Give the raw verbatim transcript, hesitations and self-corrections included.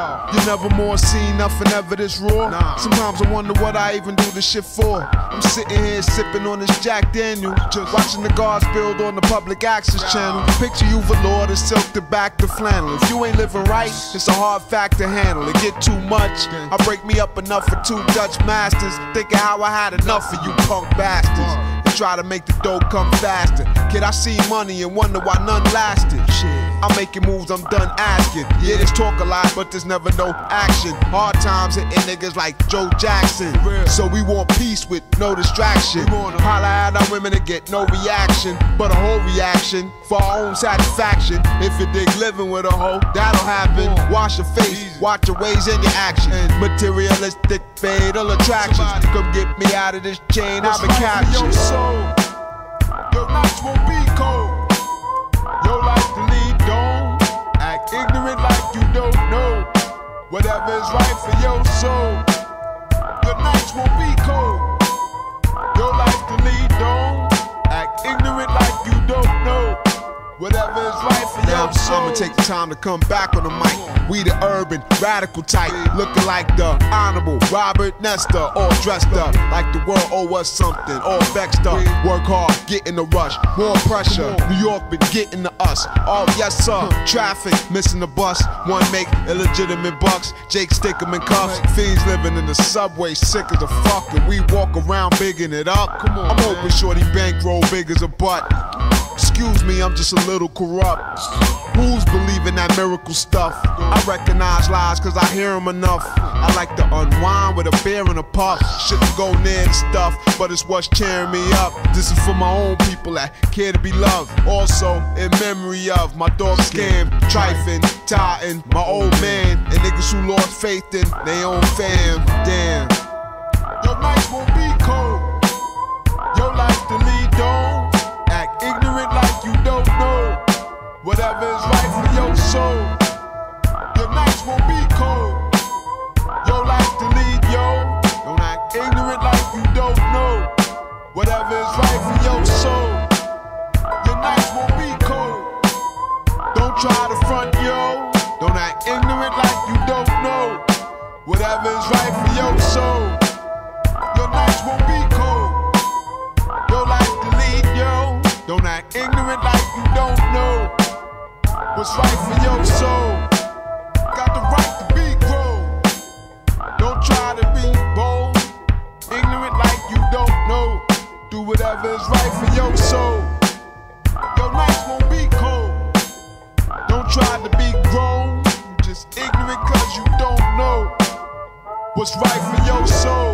You never more seen nothing ever this raw. Nah. Sometimes I wonder what I even do this shit for. I'm sitting here sipping on this Jack Daniel, just watching the guards build on the public access channel. Picture you velour to silk the back to flannel. If you ain't living right, it's a hard fact to handle. It get too much, I break me up enough for two Dutch masters. Thinking how I had enough of you punk bastards. And try to make the dough come faster. Kid, I see money and wonder why none lasted. Shit. I'm making moves, I'm done asking. Yeah, there's talk a lot, but there's never no action. Hard times hitting niggas like Joe Jackson. So we want peace with no distraction. Holla at our women and get no reaction, but a whole reaction for our own satisfaction. If you dig living with a hoe, that'll happen. Wash your face, watch your ways and your actions. Materialistic fatal attractions. Come get me out of this chain, I've been captured. Your soul, your nights won't be cold. Your life to lead, don't act ignorant like you don't know. Whatever is right for your soul, your nights won't be cold. Your life to lead, don't act ignorant like you don't know. Whatever is right for now, your soul. I'ma take the time to come back on the mic. We the urban, radical type, looking like the Honorable Robert Nesta, all dressed up like the world owe us something, all vexed up. Work hard, get in the rush, more pressure. New York been getting to us. Oh yes sir, traffic, missing the bus. One make illegitimate bucks. Jake stick 'em in cuffs. Fiends living in the subway, sick as a fuck, and we walk around bigging it up. I'm hoping shorty bankroll big as a butt. Excuse me, I'm just a little corrupt. Who's believing that miracle stuff? I recognize lies cause I hear them enough. I like to unwind with a beer and a puff. Shouldn't go near the stuff, but it's what's cheering me up. This is for my own people that care to be loved. Also, in memory of my dog Scam, Trifin, Titan, my old man, and niggas who lost faith in their own fam. Damn. Your nights won't be cold. Your life to lead, don't act ignorant like you don't know. Whatever is right for your soul, your nights won't be cold. Your life to lead, yo. Don't act ignorant like you don't know. Whatever is right for your soul, your nights won't be cold. Don't try to front, yo. Don't act ignorant like you don't know. Whatever is right for your soul, your nights won't be cold. Your life to lead, yo. Don't act ignorant like you don't know. What's right for your soul? Got the right to be grown. Don't try to be bold, ignorant like you don't know. Do whatever is right for your soul. Your nights won't be cold. Don't try to be grown, just ignorant cause you don't know what's right for your soul.